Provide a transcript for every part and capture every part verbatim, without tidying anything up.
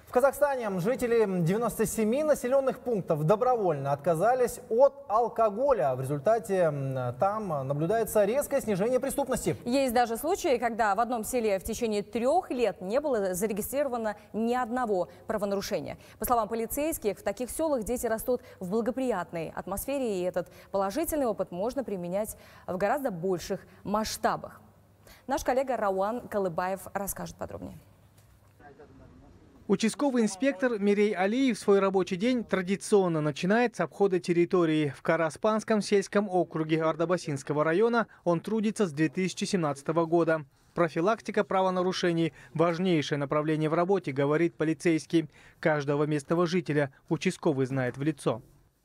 В Казахстане жители девяноста семи населенных пунктов добровольно отказались от алкоголя. В результате там наблюдается резкое снижение преступности. Есть даже случаи, когда в одном селе в течение трех лет не было зарегистрировано ни одного правонарушения. По словам полицейских, в таких селах дети растут в благоприятной атмосфере, и этот положительный опыт можно применять в гораздо больших масштабах. Наш коллега Рауан Калыбаев расскажет подробнее. Участковый инспектор Мирей Алиев свой рабочий день традиционно начинает с обхода территории. В Караспанском сельском округе Ардабасинского района он трудится с две тысячи семнадцатого года. Профилактика правонарушений – важнейшее направление в работе, говорит полицейский. Каждого местного жителя участковый знает в лицо.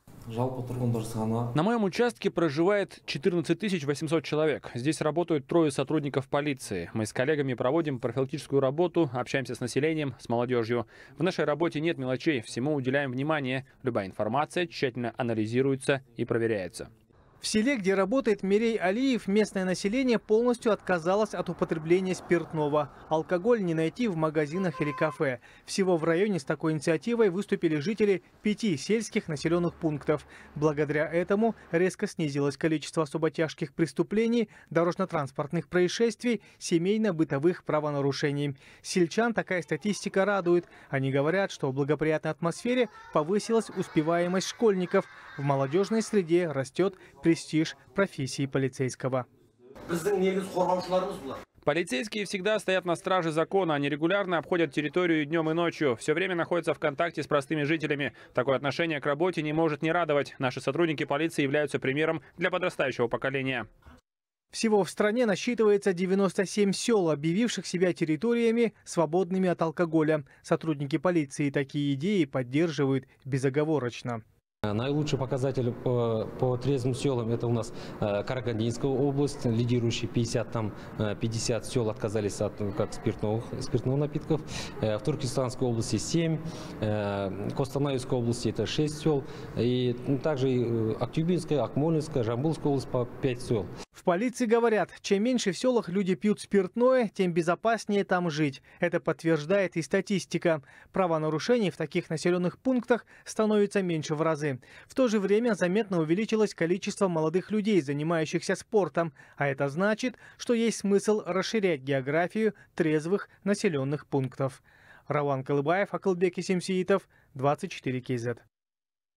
На моем участке проживает четырнадцать тысяч восемьсот человек. Здесь работают трое сотрудников полиции. Мы с коллегами проводим профилактическую работу, общаемся с населением, с молодежью. В нашей работе нет мелочей, всему уделяем внимание. Любая информация тщательно анализируется и проверяется. В селе, где работает Мирей Алиев, местное население полностью отказалось от употребления спиртного. Алкоголь не найти в магазинах или кафе. Всего в районе с такой инициативой выступили жители пяти сельских населенных пунктов. Благодаря этому резко снизилось количество особо тяжких преступлений, дорожно-транспортных происшествий, семейно-бытовых правонарушений. Сельчан такая статистика радует. Они говорят, что в благоприятной атмосфере повысилась успеваемость школьников. В молодежной среде растет престиж профессии полицейского. Полицейские всегда стоят на страже закона. Они регулярно обходят территорию днем и ночью. Все время находятся в контакте с простыми жителями. Такое отношение к работе не может не радовать. Наши сотрудники полиции являются примером для подрастающего поколения. Всего в стране насчитывается девяносто семь сел, объявивших себя территориями, свободными от алкоголя. Сотрудники полиции такие идеи поддерживают безоговорочно. Наилучший показатель по, по трезвым селам — это у нас э, Карагандинская область, лидирующие пятьдесят, там пятьдесят сел отказались от как спиртных, спиртных напитков. Э, в Туркестанской области семь, э, Костанайской области это шесть сел, и ну, также и Актюбинская, Акмолинская, Жамбылская область по пять сел. В полиции говорят, чем меньше в селах люди пьют спиртное, тем безопаснее там жить. Это подтверждает и статистика. Правонарушений в таких населенных пунктах становится меньше в разы. В то же время заметно увеличилось количество молодых людей, занимающихся спортом. А это значит, что есть смысл расширять географию трезвых населенных пунктов. Рауан Калыбаев, Акылбек Исемсиитов, двадцать четыре кей зет.